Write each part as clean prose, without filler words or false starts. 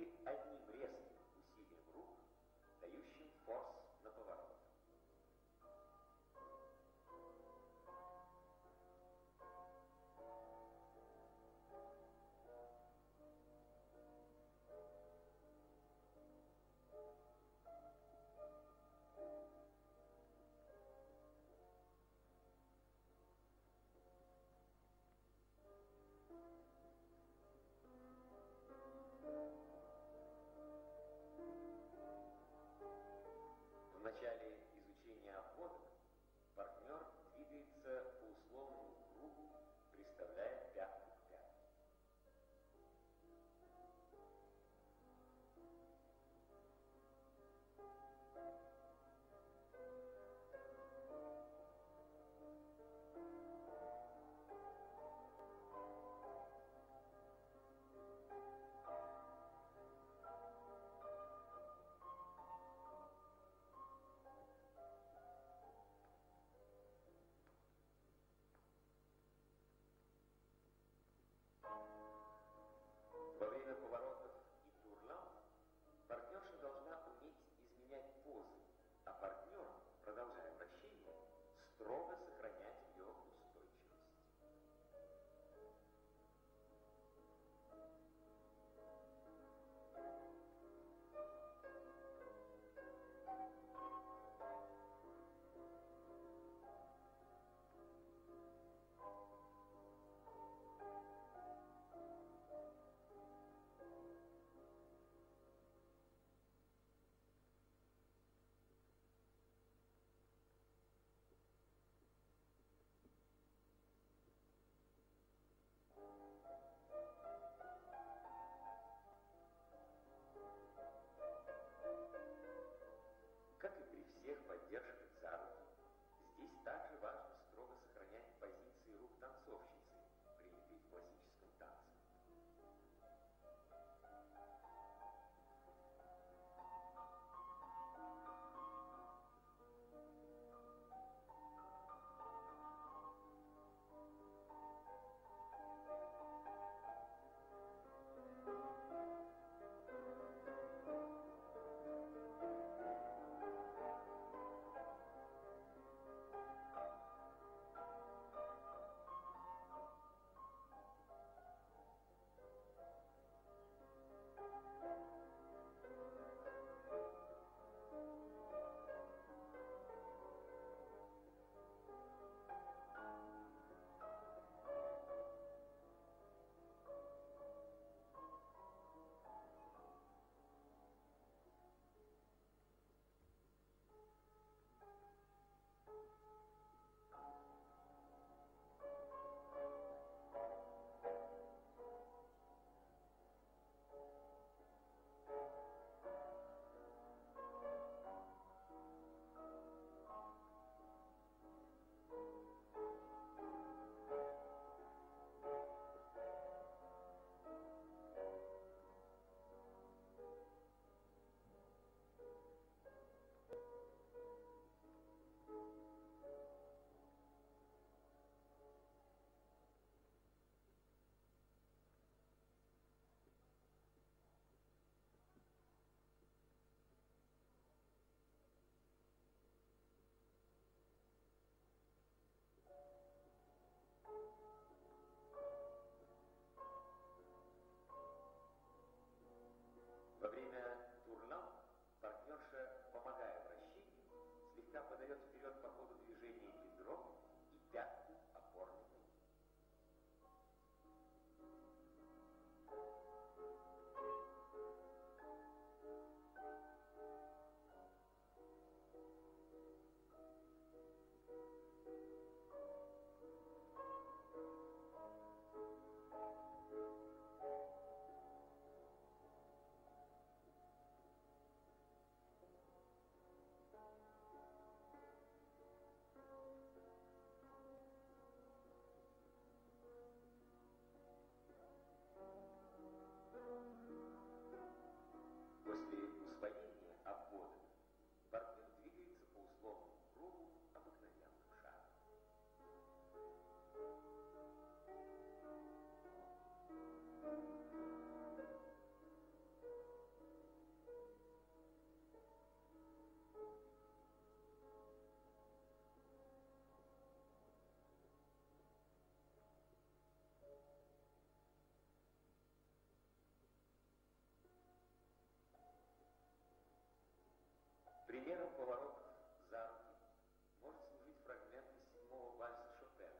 или одним резким усилием рук, дающим форс на поворот. Примером поворотов за руки может служить фрагмент из седьмого вальса Шопена.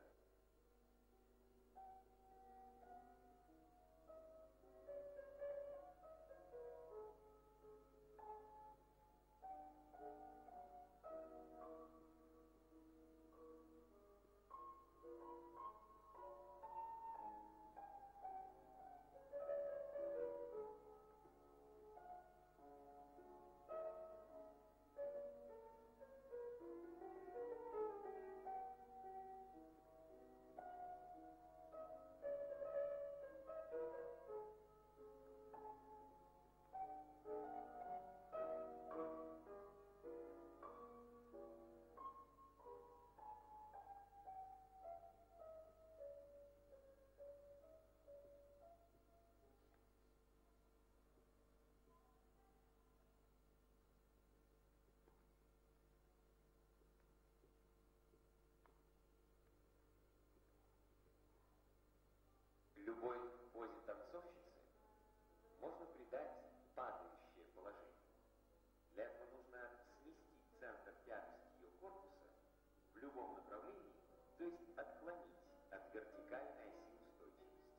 Любой позе танцовщицы можно придать падающее положение. Для этого нужно сместить центр тяжести ее корпуса в любом направлении, то есть отклонить от вертикальной оси устойчивости.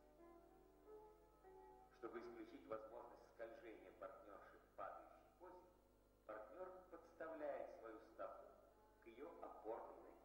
Чтобы исключить возможность скольжения партнерши в падающей позе, партнер подставляет свою стопу к ее опорной ноге.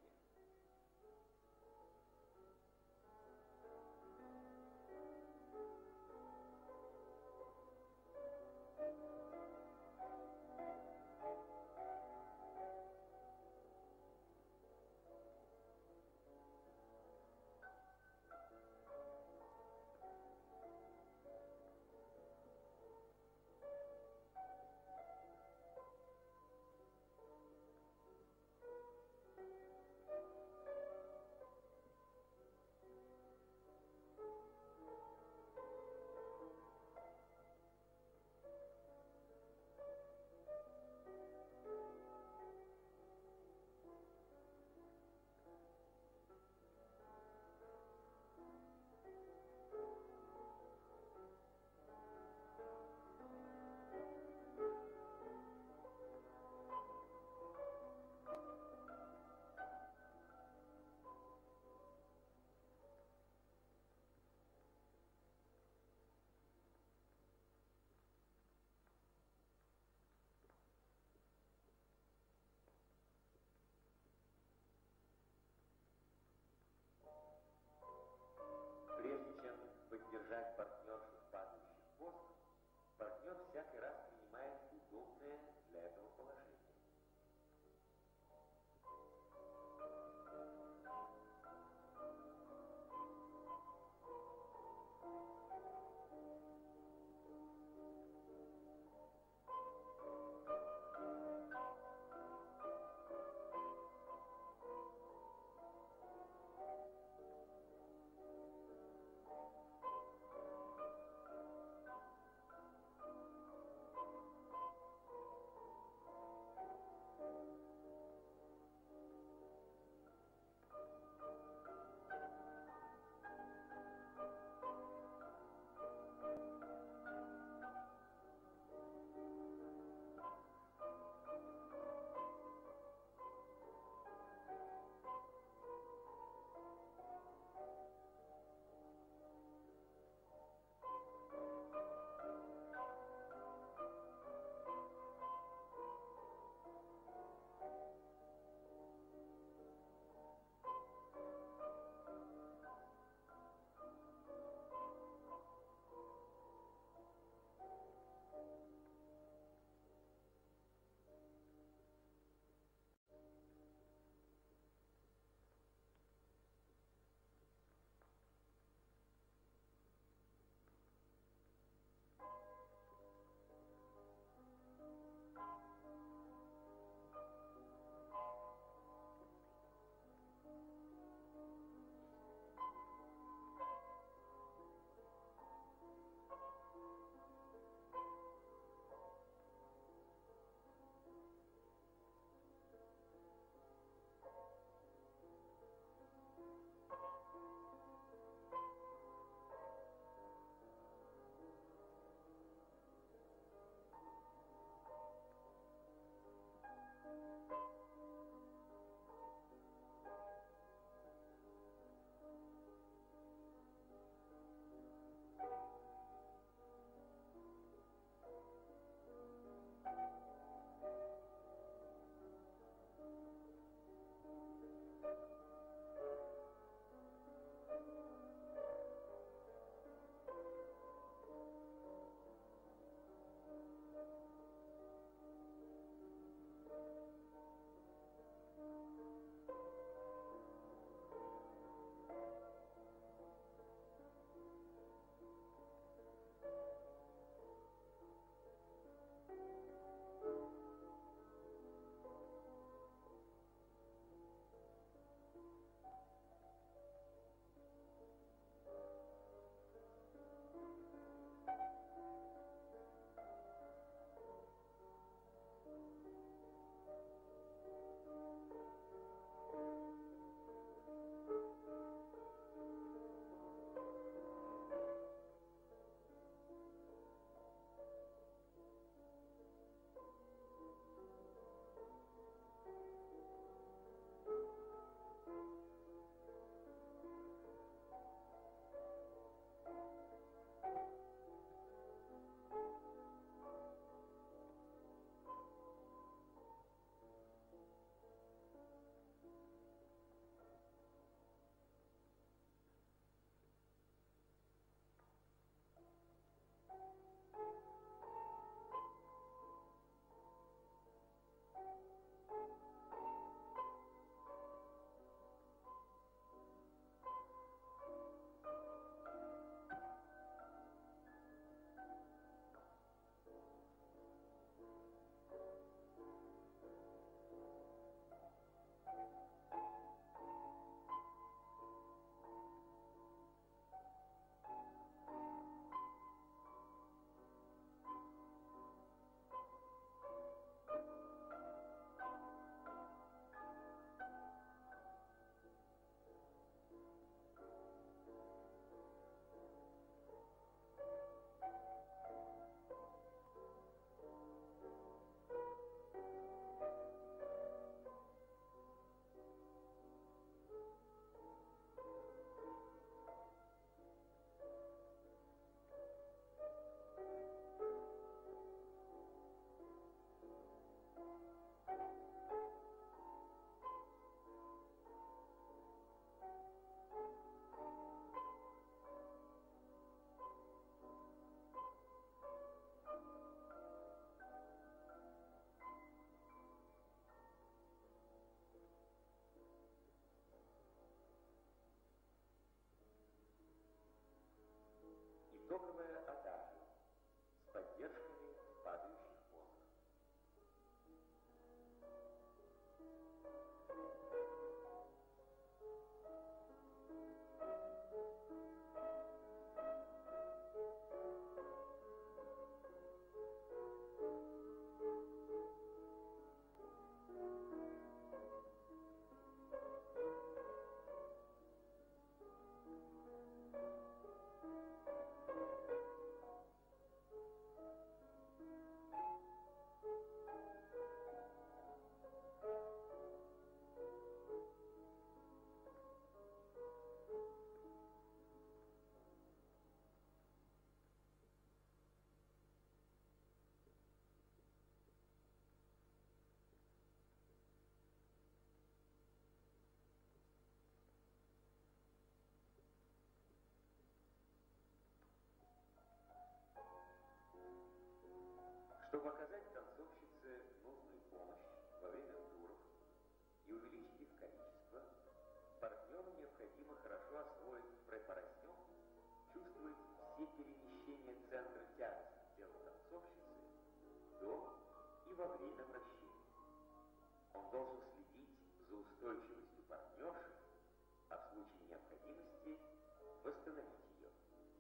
Чтобы оказать танцовщице нужную помощь во время туров и увеличить их количество, партнеру необходимо хорошо освоить препарасьон, чувствовать все перемещения центра тяжести тела танцовщицы до и во время вращения. Он должен следить за устойчивостью партнерши, а в случае необходимости восстановить ее.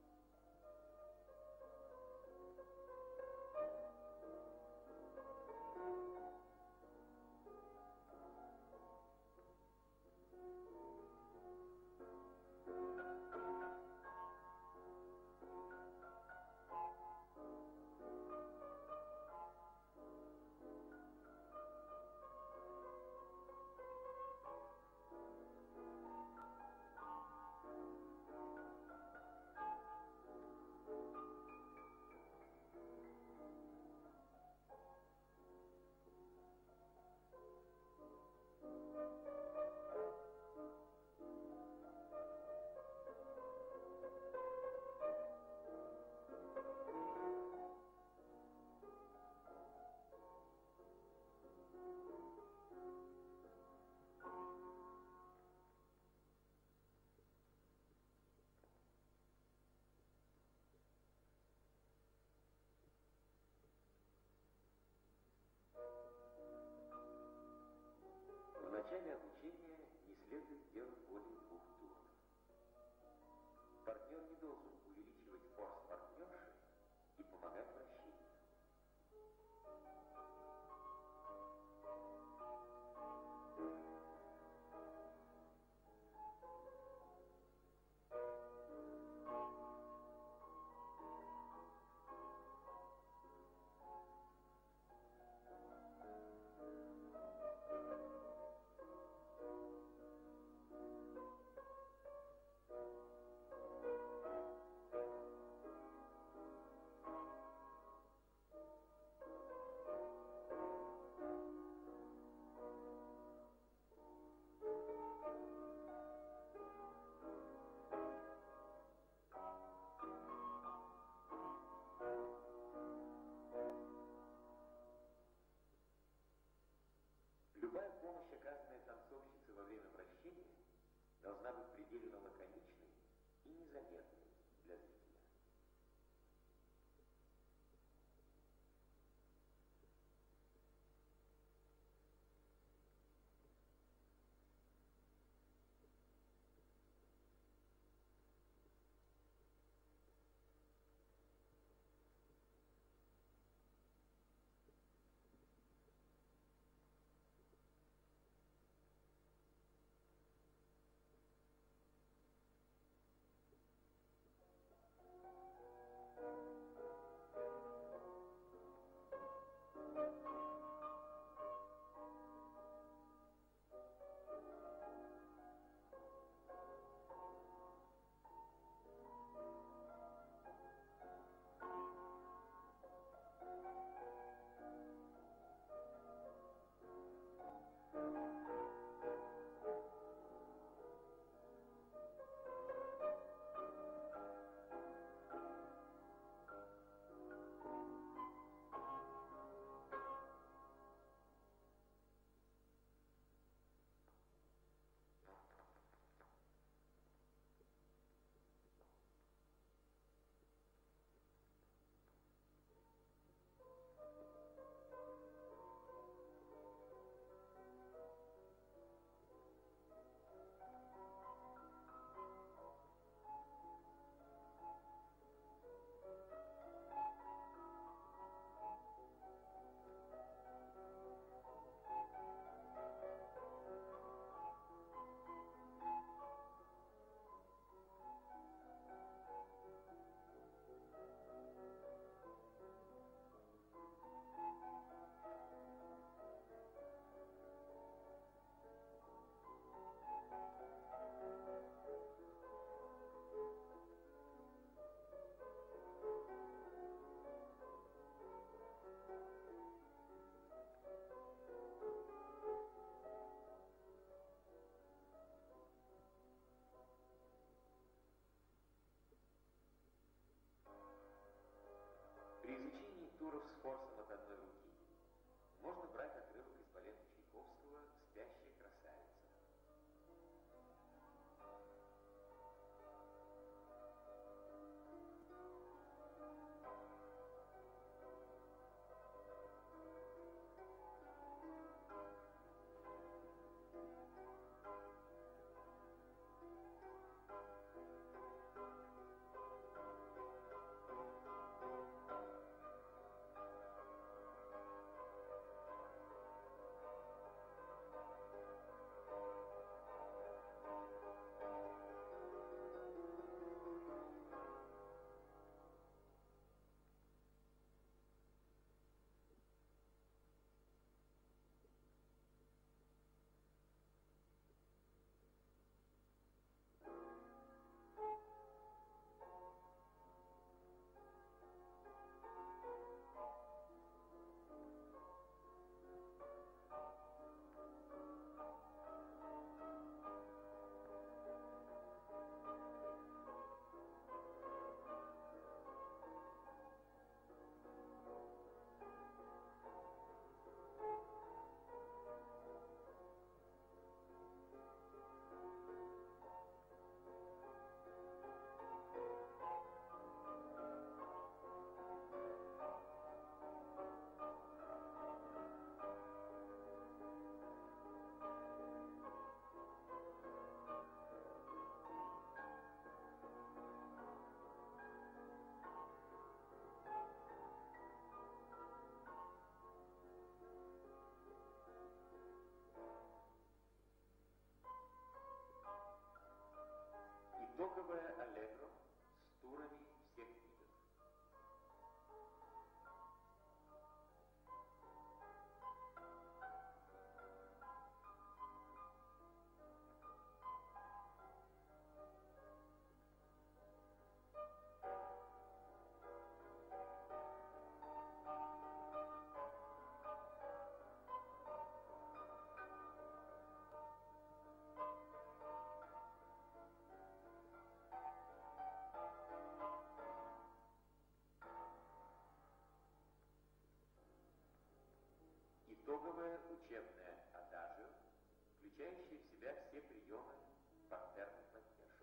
В начале обучения не следует делать более 2 туров. Партнер не должен увеличивать форс партнерши и помогать вращению. Любая помощь, оказанная танцовщице во время вращения, должна быть предельно лаконичной и незаметной для зрителя. При изучении туров с форсом от 1 итоговое аллегро с турами всех видов. Итоговое учебное адажио, включающее в себя все приемы партерной поддержки.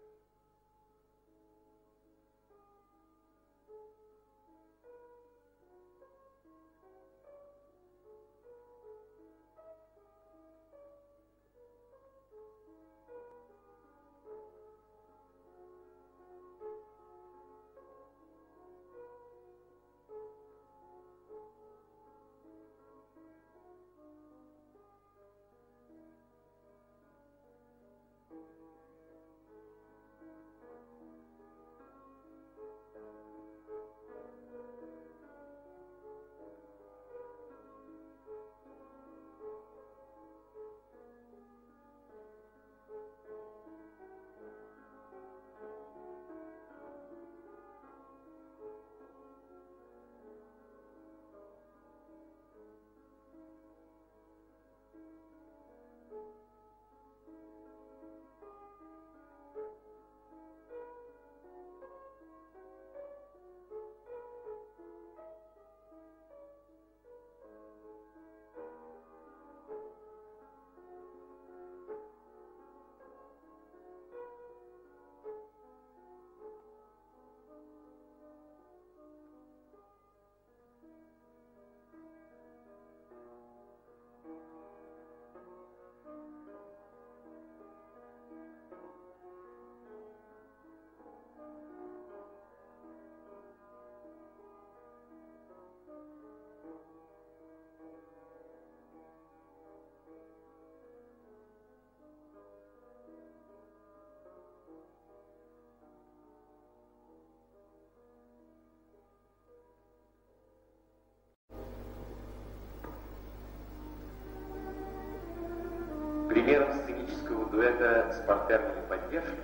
Примером сценического дуэта с партерными поддержками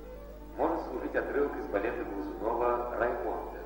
может служить отрывок из балета Глазунова «Раймонда».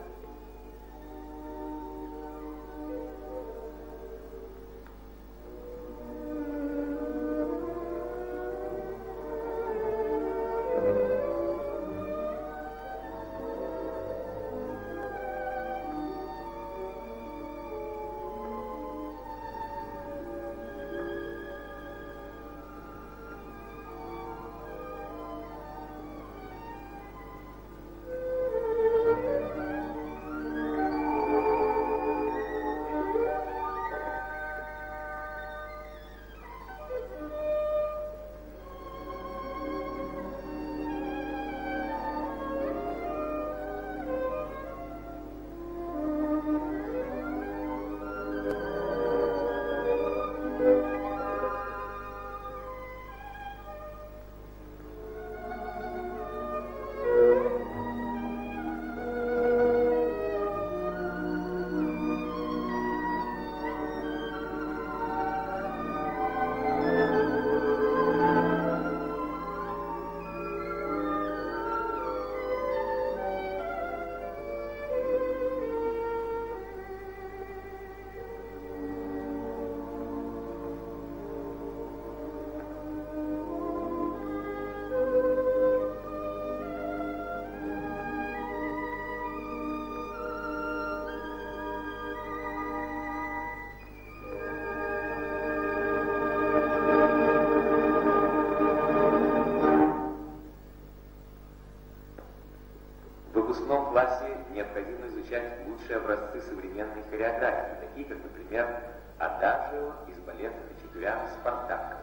В выпускном классе необходимо изучать лучшие образцы современной хореографии, такие как, например, адажио из балета Хачатуряна «Спартак».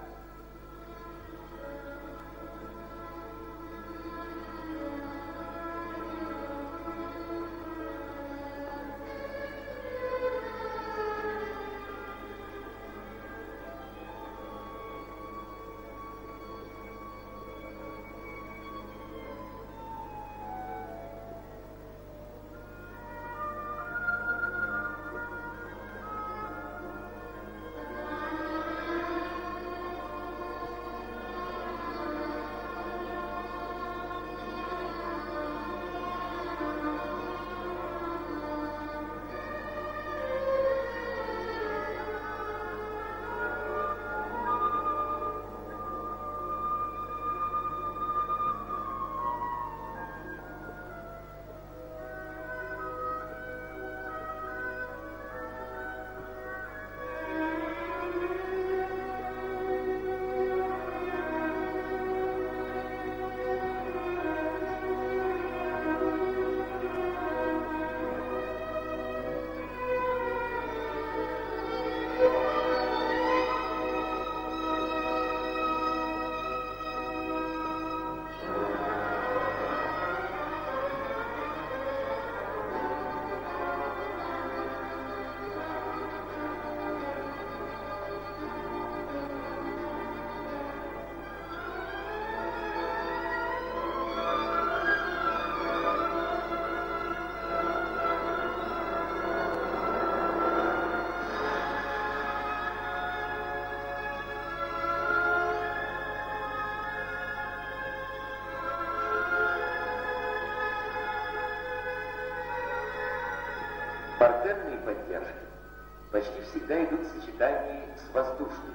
Партерные поддержки почти всегда идут в сочетании с воздушными.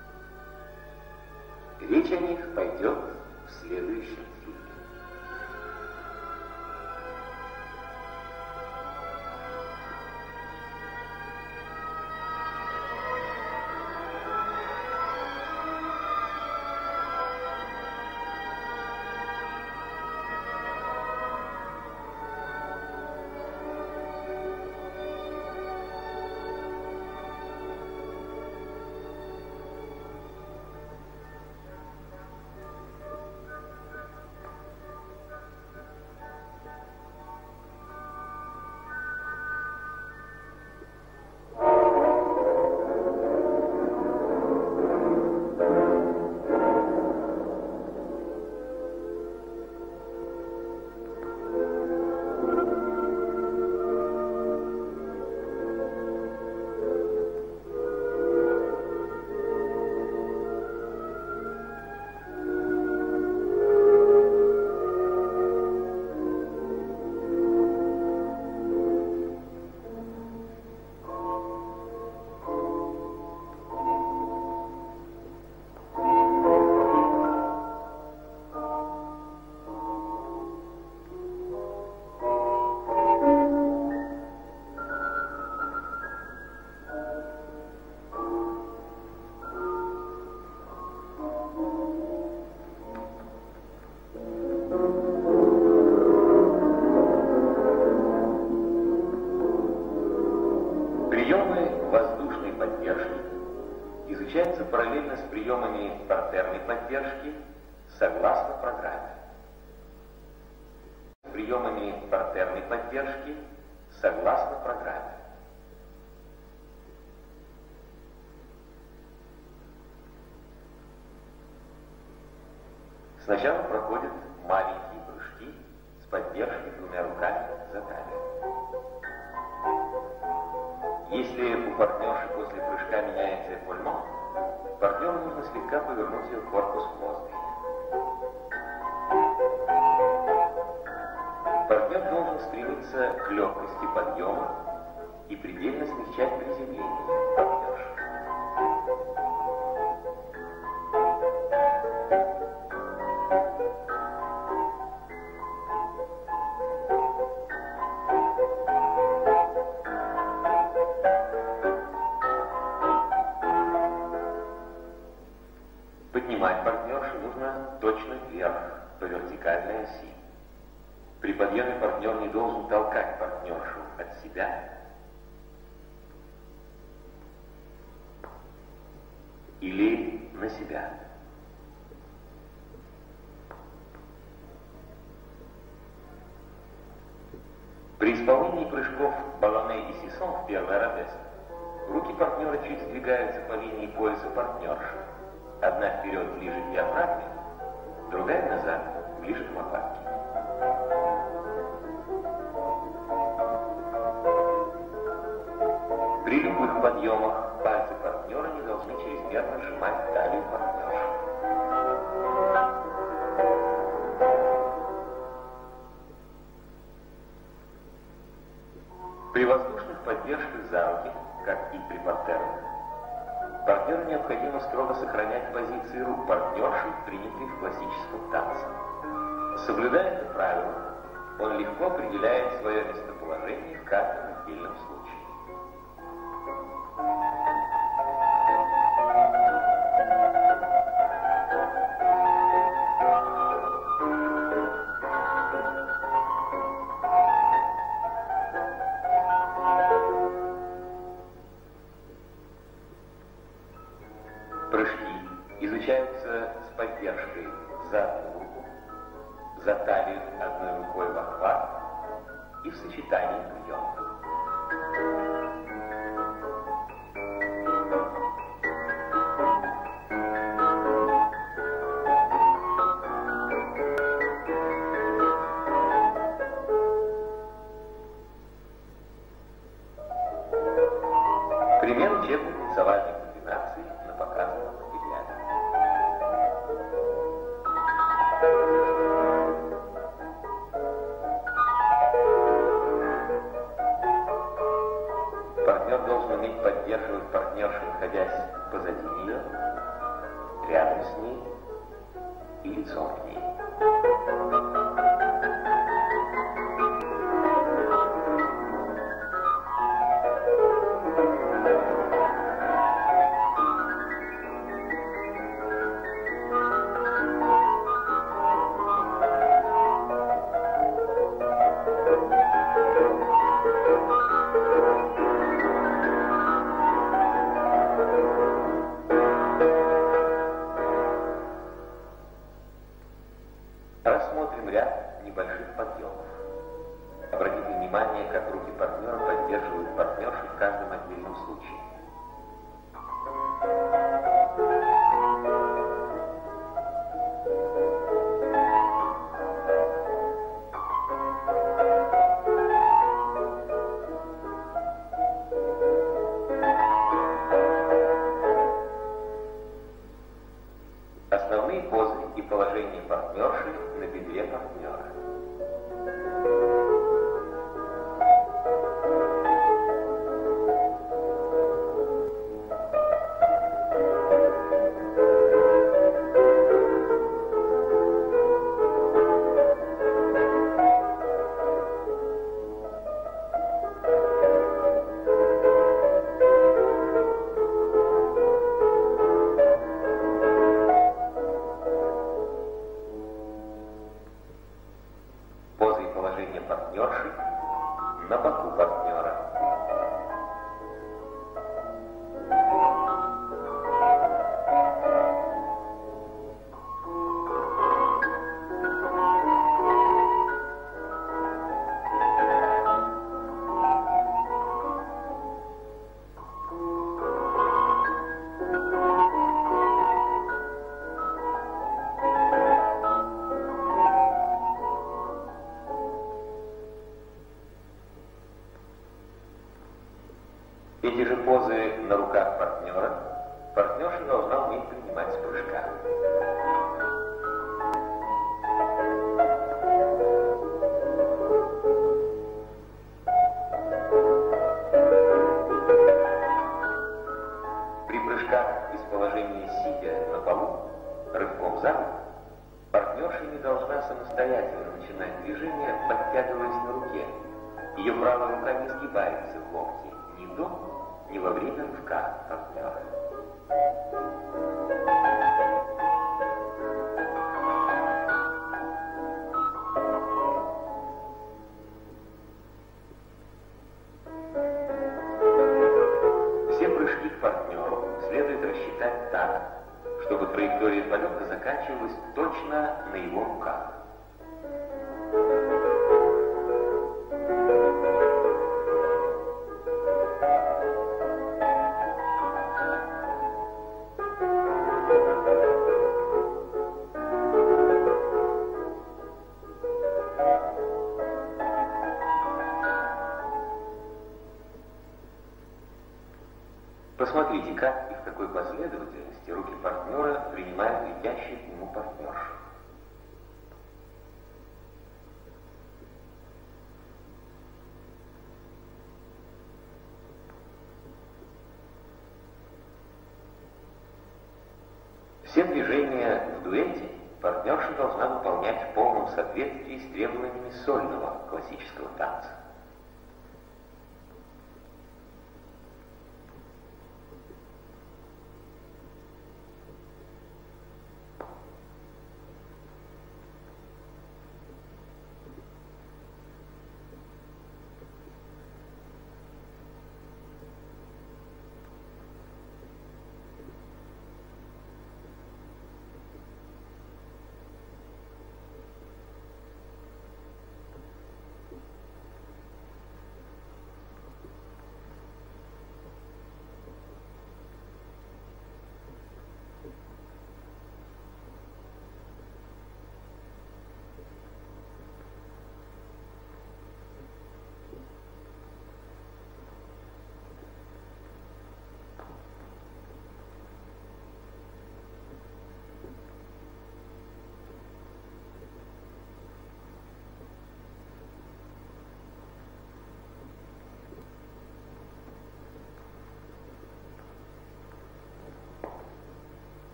Речь о них пойдет в следующем фильме. Приемы воздушной поддержки изучаются параллельно с приемами партерной поддержки согласно программе. Приемами партерной поддержки согласно программе. Сначала проходят маленькие прыжки с поддержкой двумя руками за талию. Если у партнерши после прыжка меняется эпольмент, партнеру нужно слегка повернуть ее корпус в воздухе. Партнер должен стремиться к легкости подъема и предельно смягчать приземление партнерши. Поднимать партнершу нужно точно вверх, по вертикальной оси. При подъеме партнер не должен толкать партнершу от себя или на себя. При исполнении прыжков балоне и сисон в первой арабеске руки партнера чуть сдвигаются по линии пояса партнерши. Одна вперед ближе к диафрагме, другая назад, ближе к лопатке. При любых подъемах пальцы партнера не должны чрезмерно сжимать талию партнерши. При воздушных поддержках за руки, как и при партерных, партнеру необходимо строго сохранять позиции рук партнерши, принятые в классическом танце. Соблюдая это правило, он легко определяет свое местоположение в каждом отдельном случае. Прыжки изучаются с поддержкой за одну руку, за талию одной рукой в охват и в сочетании приемов. Пример учебных танцевальных комбинаций на показанном материале. находясь позади нее, рядом с ней и лицом к ней. Рассмотрим ряд небольших подъемов. Обратите внимание, как руки партнера поддерживают партнершу в каждом отдельном случае. Основные позы и положения партнерши на бедре партнера. Поза и положение партнерши на боку партнера. Эти же позы на руках партнера партнерша должна уметь принимать с прыжка. При прыжках из положения сидя на полу, рывком за руку, партнерша не должна самостоятельно начинать движение, подтягиваясь на руке. Ее правая рука не сгибается в локте ни до, ни во время рывка партнера. Все прыжки к партнеру следует рассчитать так, чтобы траектория полета заканчивалась точно на его руках. Посмотрите, как и в какой последовательности руки партнера принимают летящую к нему партнершу. Все движения в дуэте партнерша должна выполнять в полном соответствии с требованиями сольного классического танца.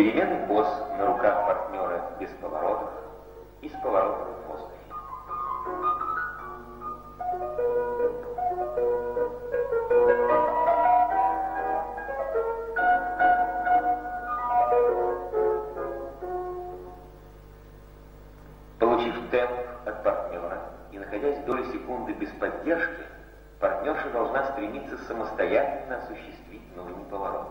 Перемены поз на руках партнера без поворотов и с поворотами в воздухе. Получив темп от партнера и находясь доли секунды без поддержки, партнерша должна стремиться самостоятельно осуществить нужный поворот.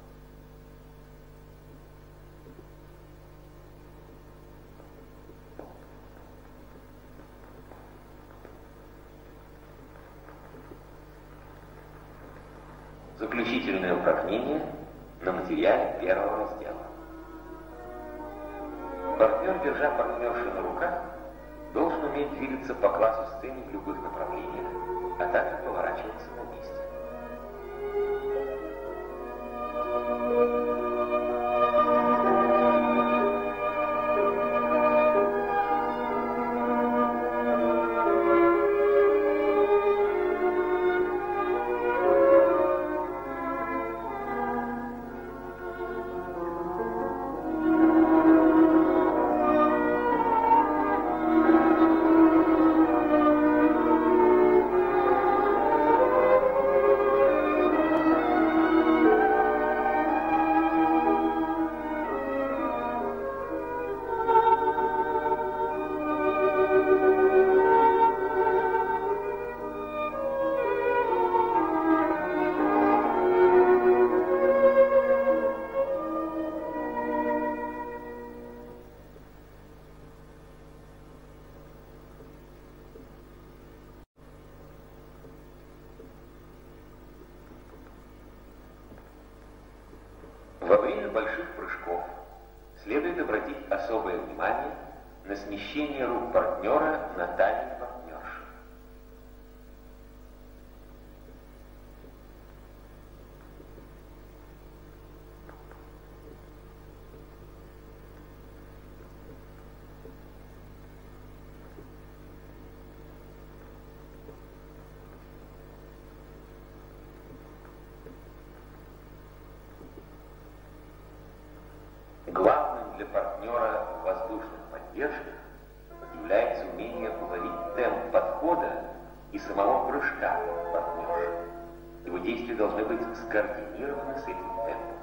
Заключительное упражнение на материале первого раздела. Партнер, держа партнершу на руках, должен уметь двигаться по классу сцены в любых направлениях, а также поворачиваться на месте. Во время больших прыжков следует обратить особое внимание на смещение рук партнера на талии партнерши. Главным для партнера в воздушных поддержках является умение уловить темп подхода и самого прыжка партнерши. Его действия должны быть скоординированы с этим темпом.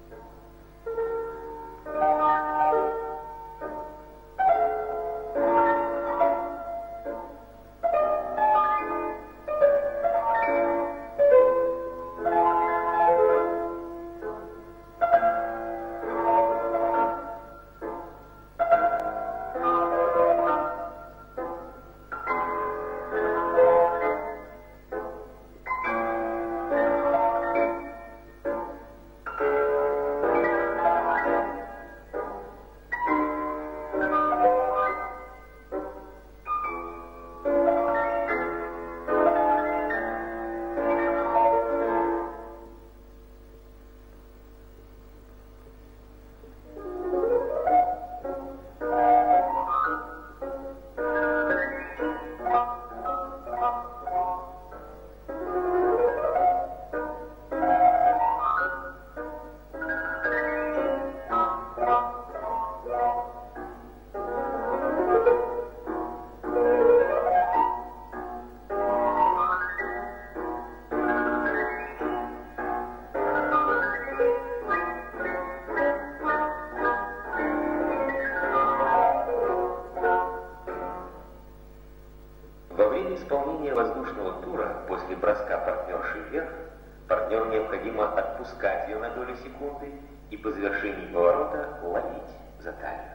Исполнение воздушного тура после броска партнерши вверх партнеру необходимо отпускать ее на доли секунды и по завершении поворота ловить за талию.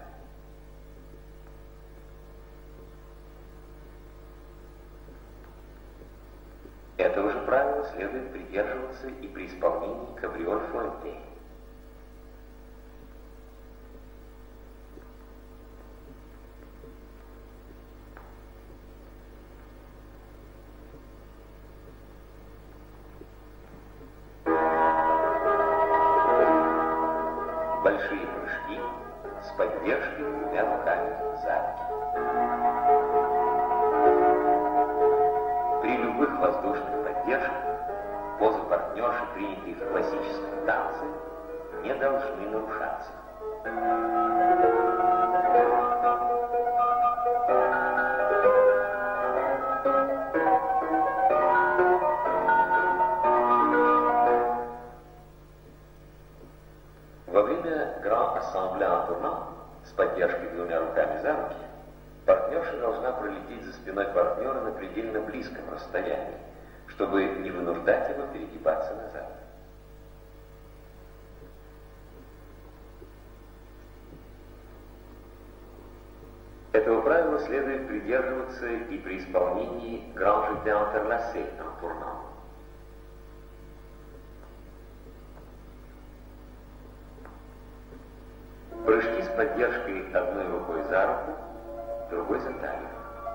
Этого же правила следует придерживаться и при исполнении кабриоль-фуэнте. Большие прыжки с поддержкой двумя руками за руки. При любых воздушных поддержках позы партнерши, принятые в классическом танце, не должны нарушаться. Во время Гран-ассамбле en tournant с поддержкой двумя руками за руки партнерша должна пролететь за спиной партнера на предельно близком расстоянии, чтобы не вынуждать его перегибаться назад. Этого правила следует придерживаться и при исполнении Grand Jeté Interlacé en tournant. Прыжки с поддержкой одной рукой за руку, другой за талию.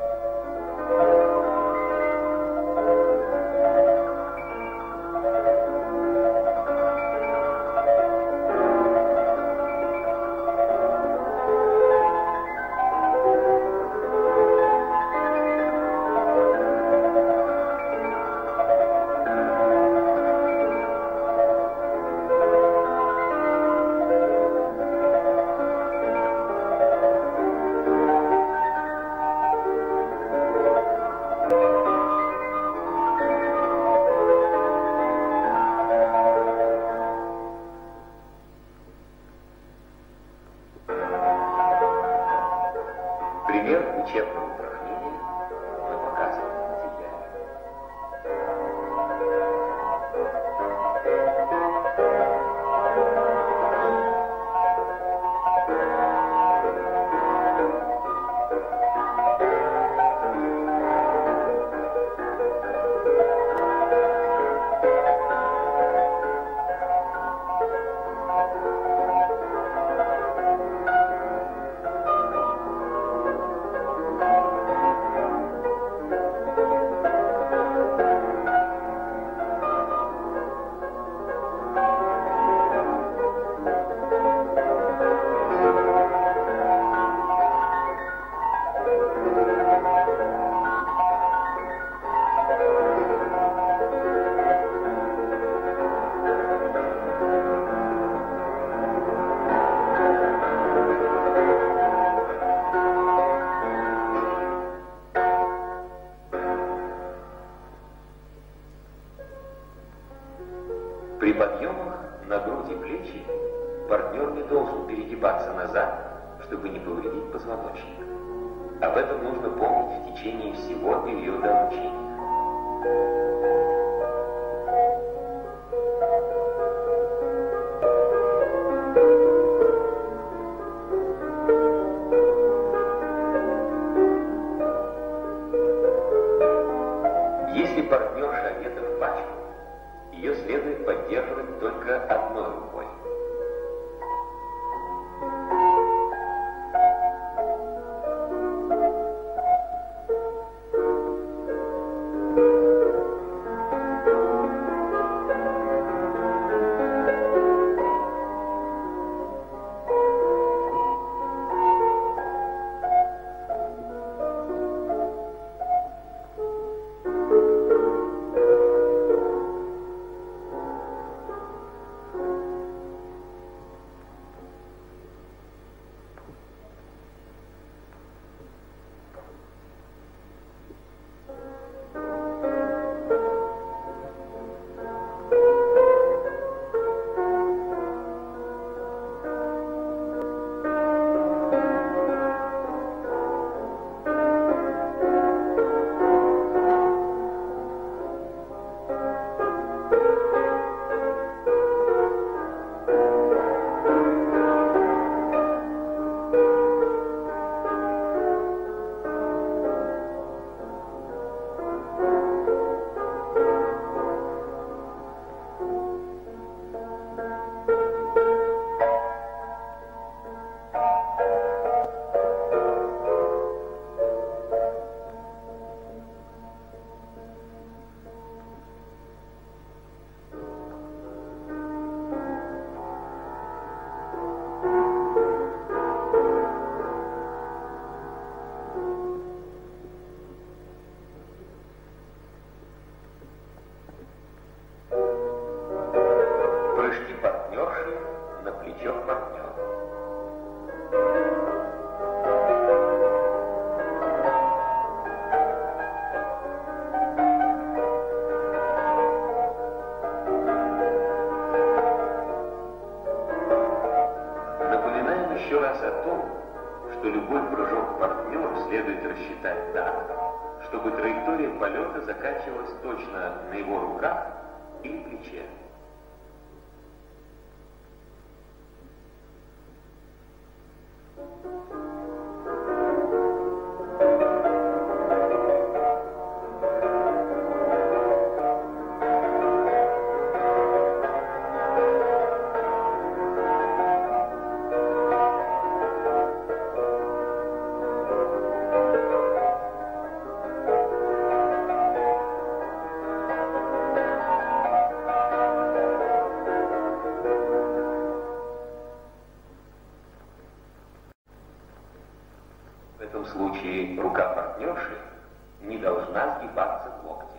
Пример учебного упражнения мы показываем в материале. При подъемах на грудь и плечи партнер не должен перегибаться назад, чтобы не повредить позвоночник. Об этом нужно помнить в течение всего периода обучения. Если партнерша одета в пачку, ее следует поддерживать только одной рукой. о том, что любой прыжок партнера следует рассчитать так, чтобы траектория полета заканчивалась точно на его руках или плече. В этом случае рука партнерши не должна сгибаться в локте.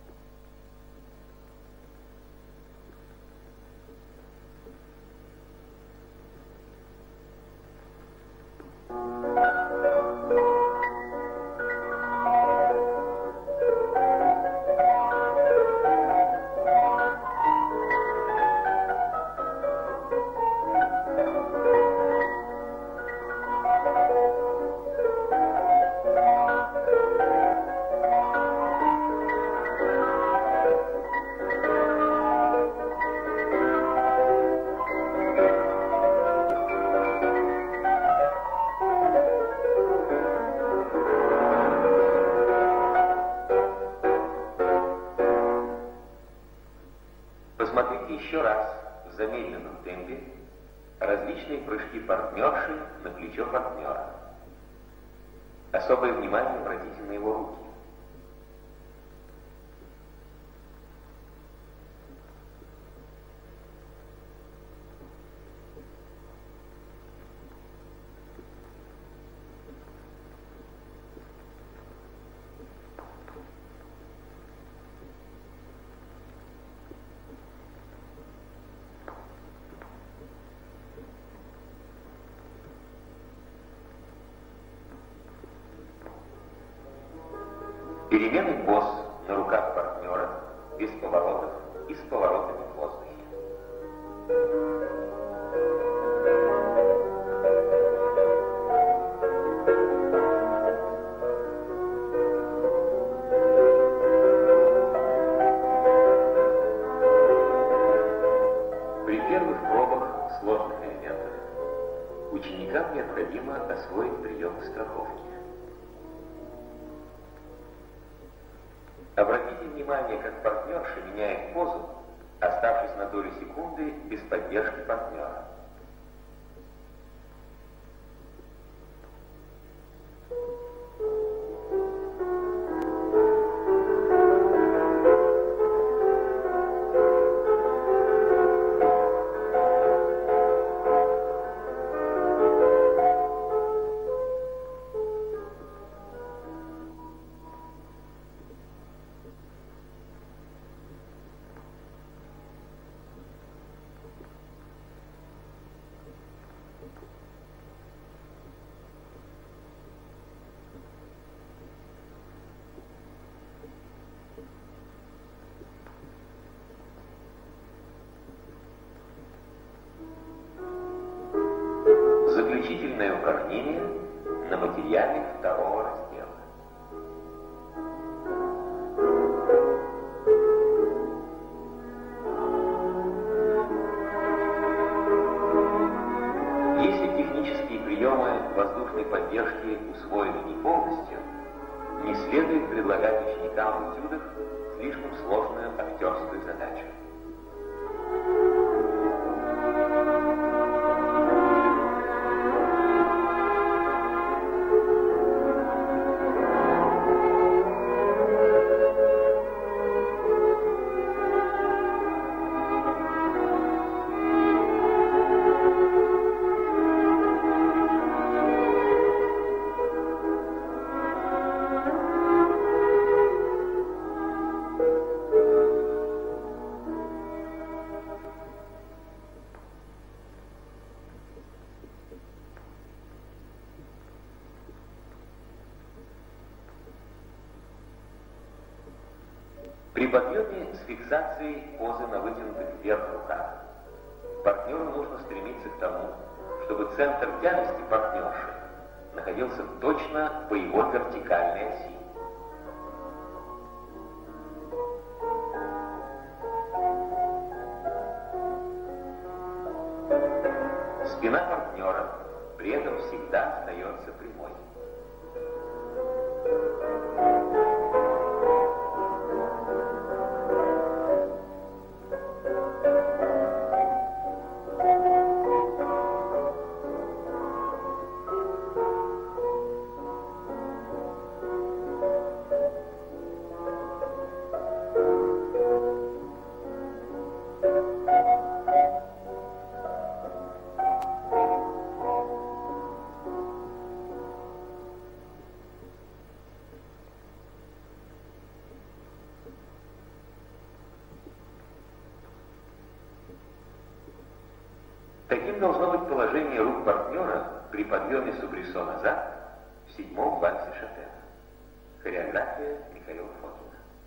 Посмотрите еще раз в замедленном темпе различные прыжки партнерши на плечо партнера. Особое внимание обратите на его руки. Перемены поз на руках партнера без поворотов и с поворотами в воздухе. При первых пробах сложных элементов ученикам необходимо освоить приемы страховки. Обратите внимание, как партнерша меняет позу, оставшись на долю секунды без поддержки партнера. Заключительное упражнение на материале второго раздела. Если технические приемы воздушной поддержки усвоены не полностью, не следует предлагать ученикам в этюдах слишком сложную актерскую задачу. При подъеме с фиксацией позы на вытянутых вверх руках партнеру нужно стремиться к тому, чтобы центр тяжести партнерши находился точно по его вертикальной оси. Спина партнера при этом всегда остается прямой. Таким должно быть положение рук партнера при подъеме субресо назад в 7-м вальсе Шопена. Хореография Михаила Фокина.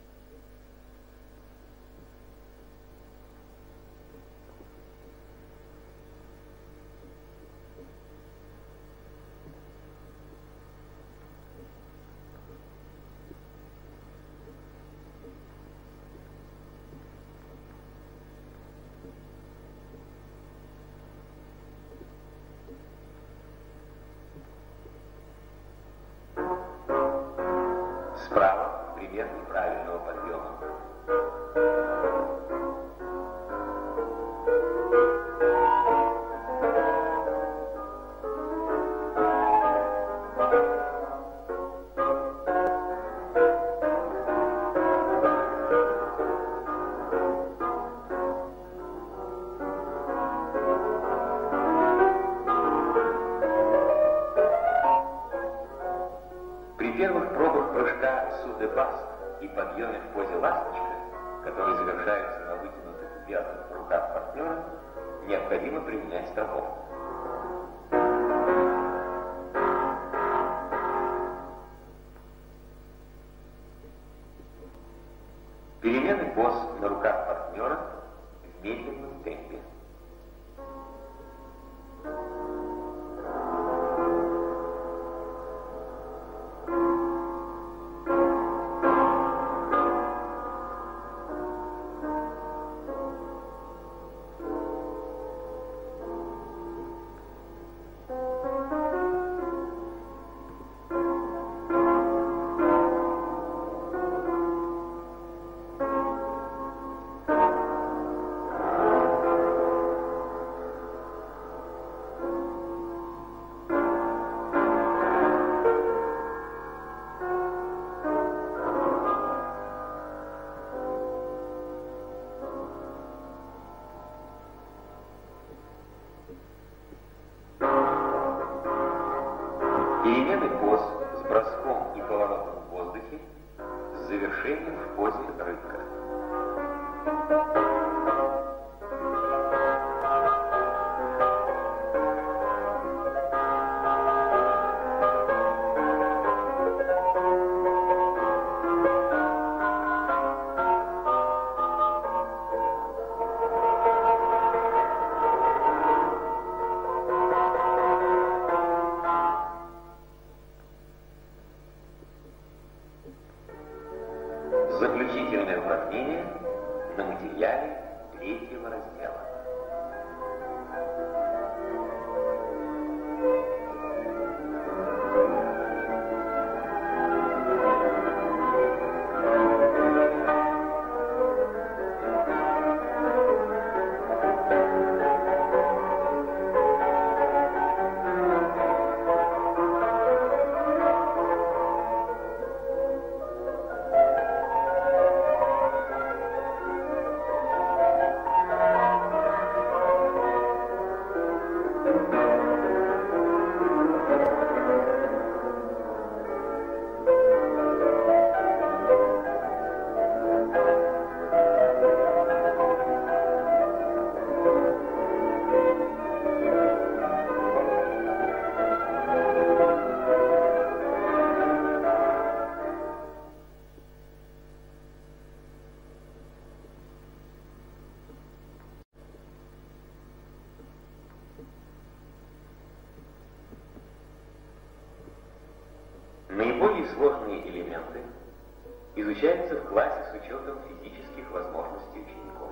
Справа пример неправильного подъема. При первых пробах прыжка су-де-баст и подъеме в позе ласточка, который завершается на вытянутых вверх руках партнера, необходимо применять страховку. Перемены поз на руках партнера в медленном темпе. Перемены поз с броском и поворотом в воздухе с завершением в позе рыбка. Заключительное упражнение на материале Наиболее сложные элементы изучаются в классе с учетом физических возможностей учеников.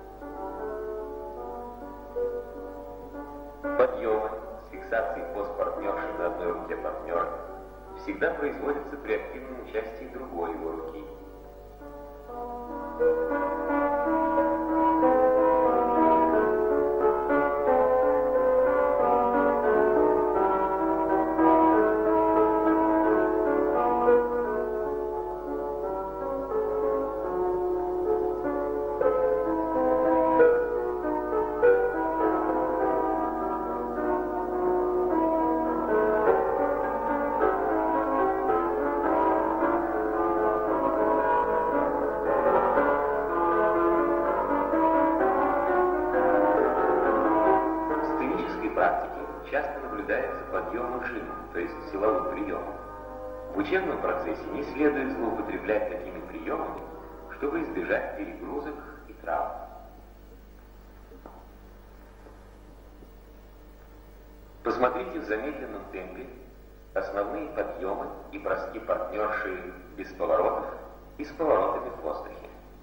Подъемы с фиксацией поз партнерши на одной руке партнера всегда производятся при активном участии другой его руки. Часто наблюдается подъем жим, то есть силовым приемом. В учебном процессе не следует злоупотреблять такими приемами, чтобы избежать перегрузок и травм. Посмотрите в замедленном темпе основные подъемы и броски партнерши без поворотов и с поворотами в воздухе.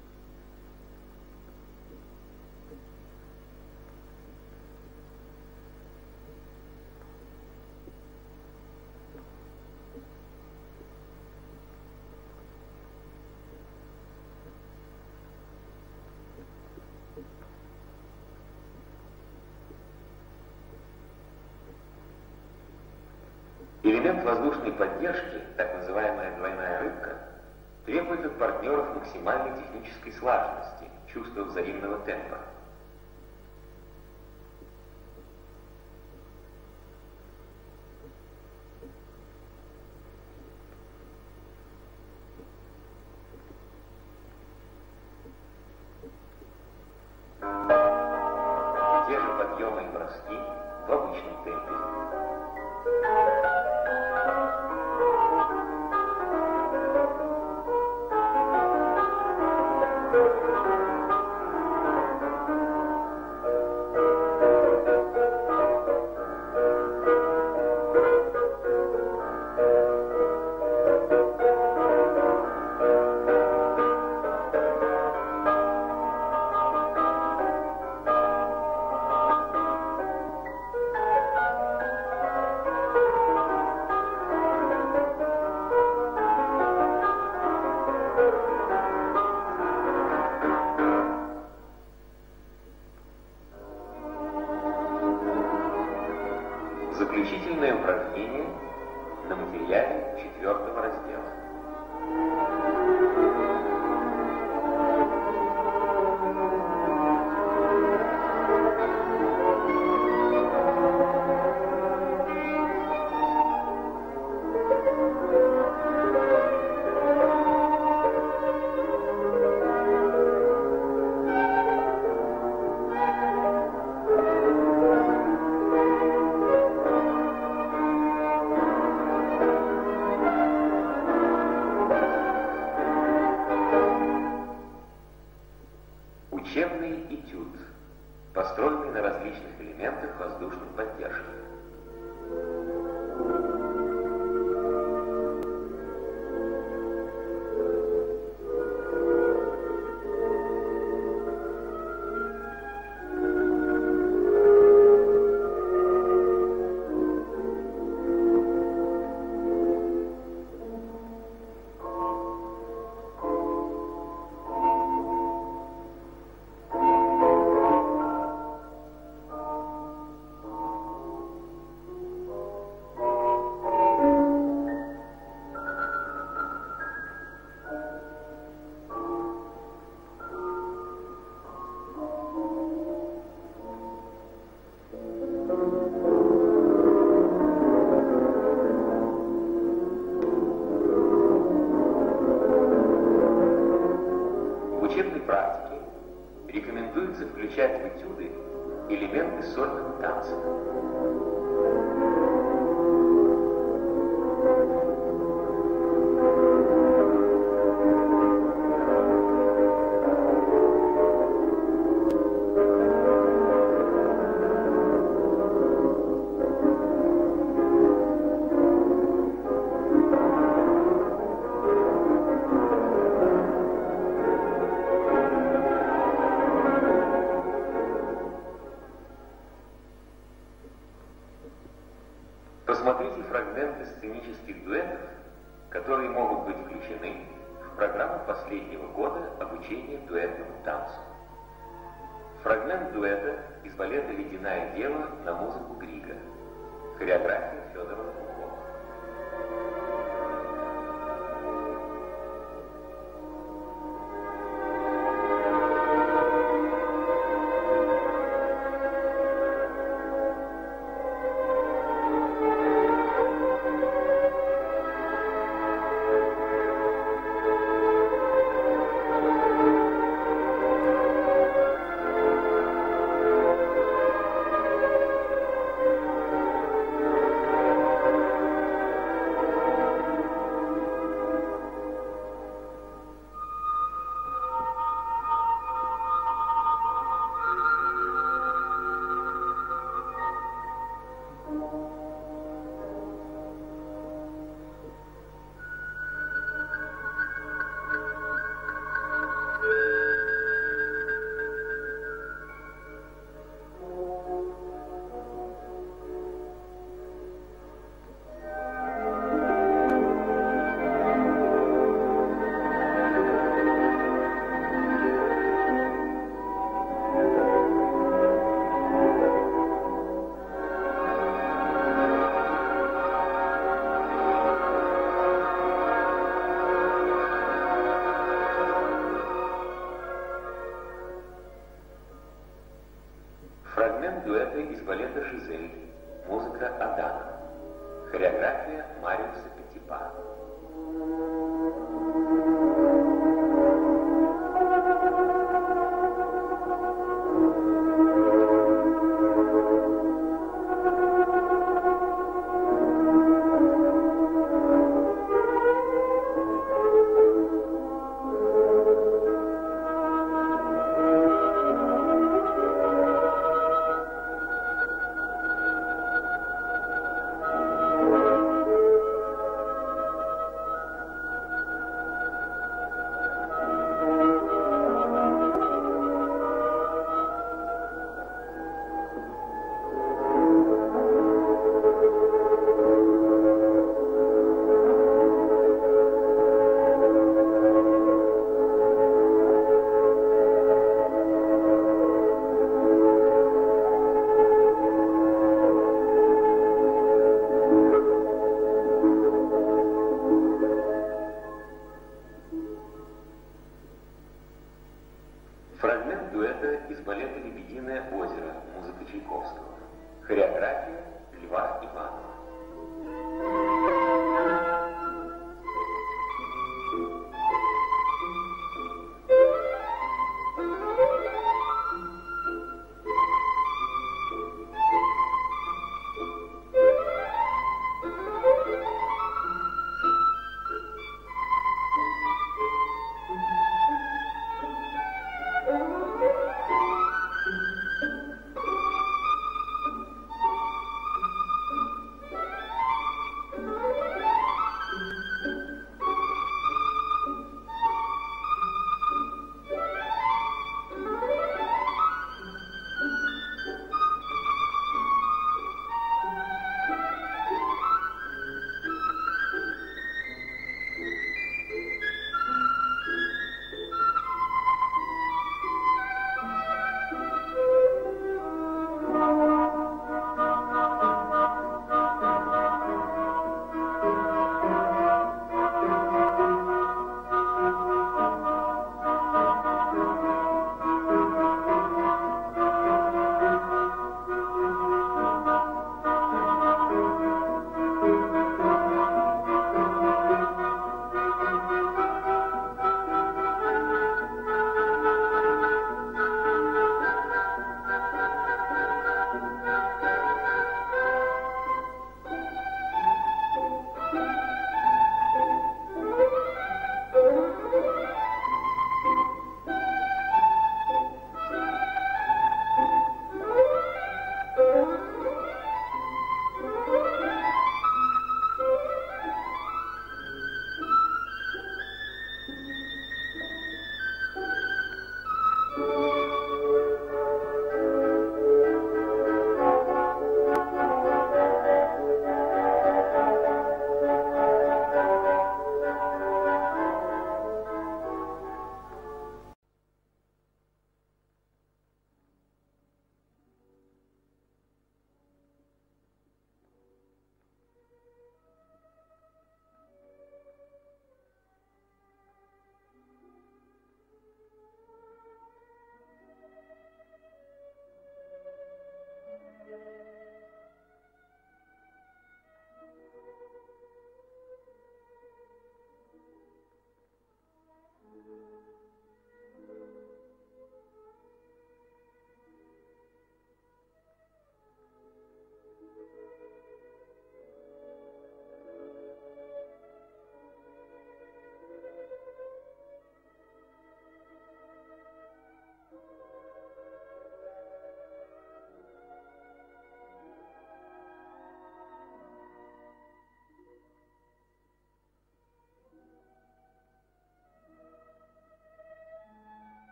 Элемент воздушной поддержки, так называемая двойная рыбка, требует от партнеров максимальной технической слаженности, чувства взаимного темпа. Те же подъемы и броски в обычном темпе. Заключительное упражнение на материале 4-го раздела. Учебный этюд, построенный на различных элементах воздушной поддержки. Практике рекомендуется включать в этюды элементы сольного танца. фрагменты сценических дуэтов, которые могут быть включены в программу последнего года обучения дуэтному танцу. Фрагмент дуэта из балета «Ледяная дева» на музыку Грига. Хореография Федора Кукова. Фрагмент дуэта из балета «Жизель», музыка Адана, хореография Мариуса Петипа.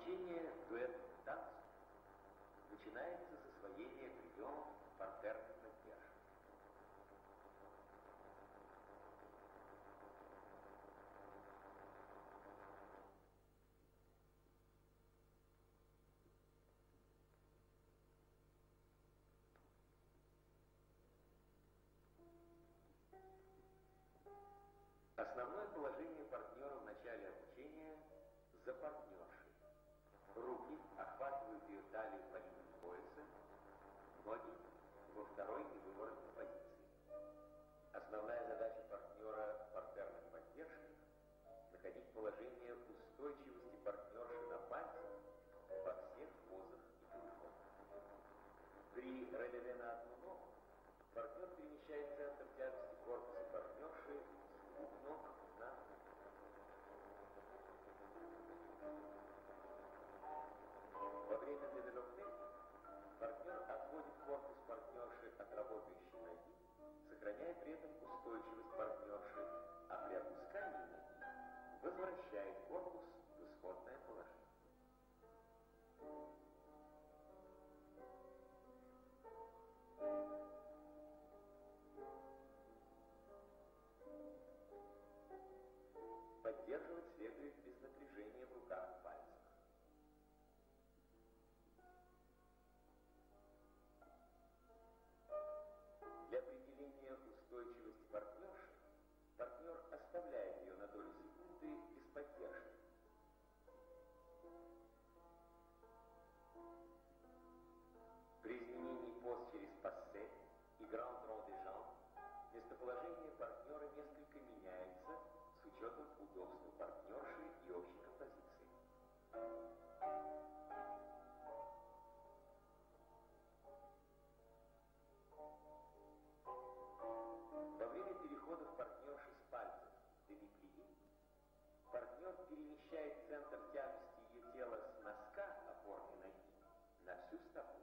Обучение дуэтному танцу начинается с освоения приемов партерной поддержки. Основное положение партнера в начале обучения за партнершей. Руки охватывают ее талию по линии пояса, ноги во второй невыворотной позиции. Основная задача партнера в партерных поддержках – находить положение устойчивости партнерши на пальцах во всех позах и переходах. При релеве на одну ногу партнер перемещает центр тяжести корпуса партнерши с двух ног на во время девелопмента партнер отводит корпус партнерши от работающей ноги, сохраняя при этом устойчивость партнерши, а при опускании ноги возвращает корпус в исходное положение. Поддерживать следует без напряжения в руках и пальцах. Для определения устойчивости партнерши партнер оставляет ее на долю секунды без поддержки. При изменении поз через пассе и гранд-рон-де-жамб местоположение партнера несколько меняется с учетом удобства партнерши и общей композиции. Во время переходов партнерши с пальцев в демиплие партнер перемещает центр тяжести ее тела с носка опорной ноги на всю стопу.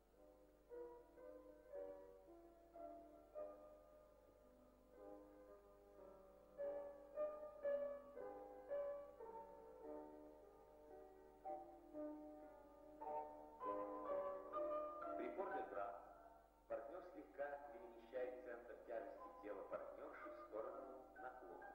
При пор-де-бра партнер слегка перемещает центр тяжести тела партнерши в сторону наклона.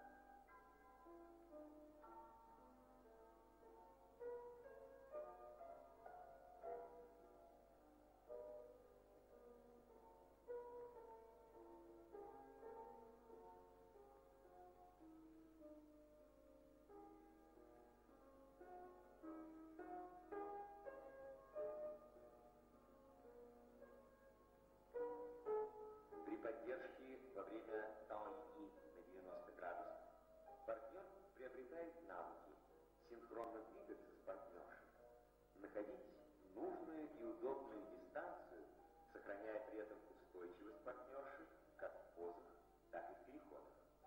При поддержке во время тао-лини на 90 градусов партнер приобретает навыки синхронно двигаться с партнершей, находить нужную и удобную дистанцию, сохраняя при этом устойчивость партнерши как в позах, так и в переходах.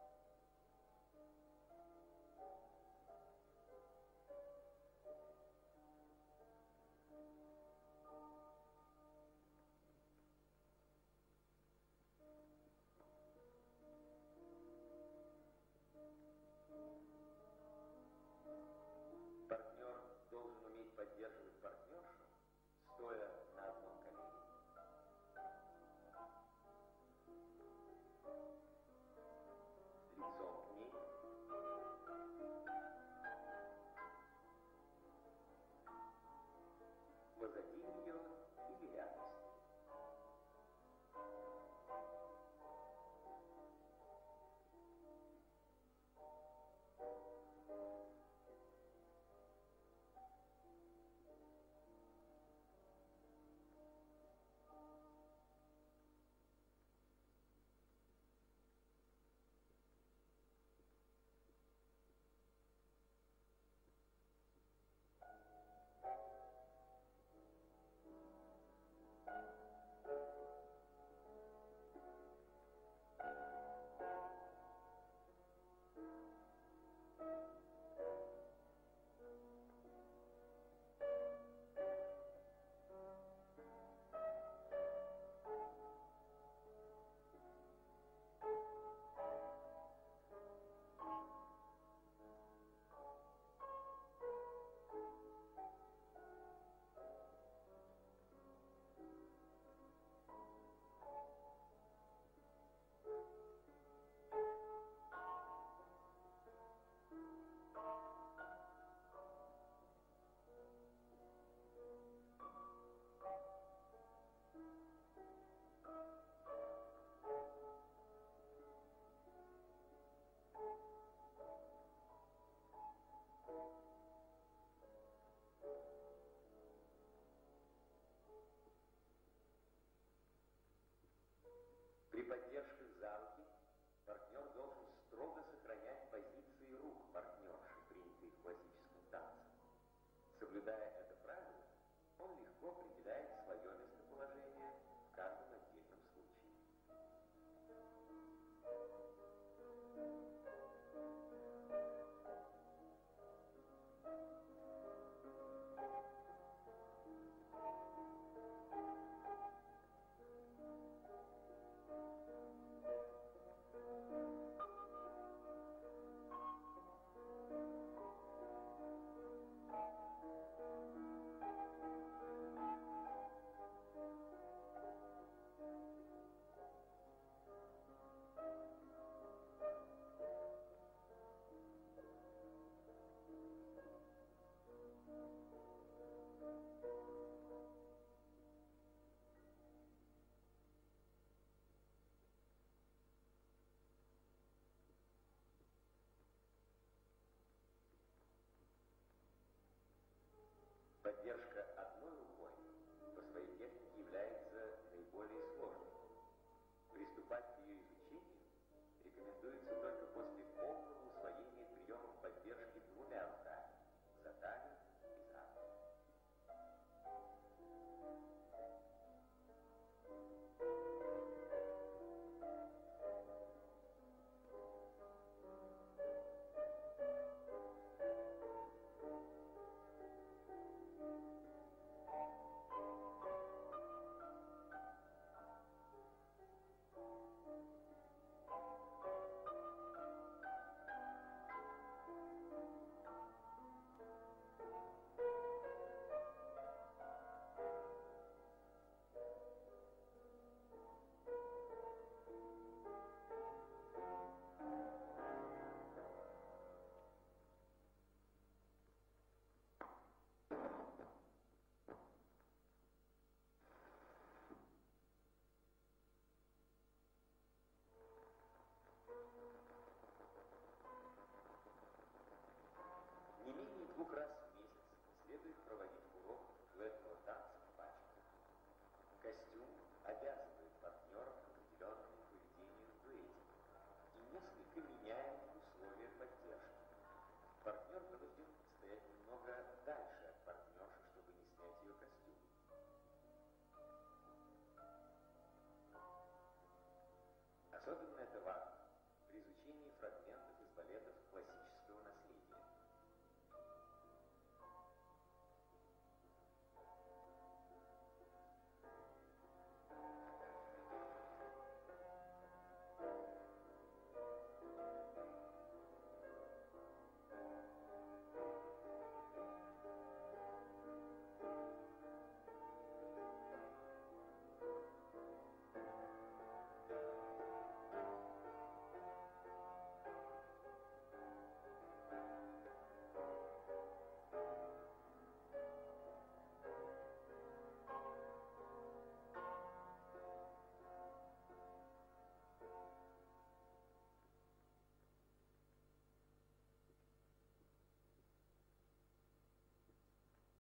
Партнер должен уметь поддерживать партнершу, стоя на одном колене, рекомендуется только после полного усвоения приемов поддержки двумя руками – за талию и за руку. Не менее 2 раз